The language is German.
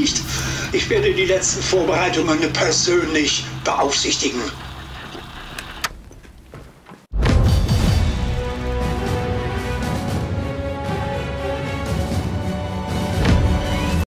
erledigt. Ich werde die letzten Vorbereitungen persönlich beaufsichtigen.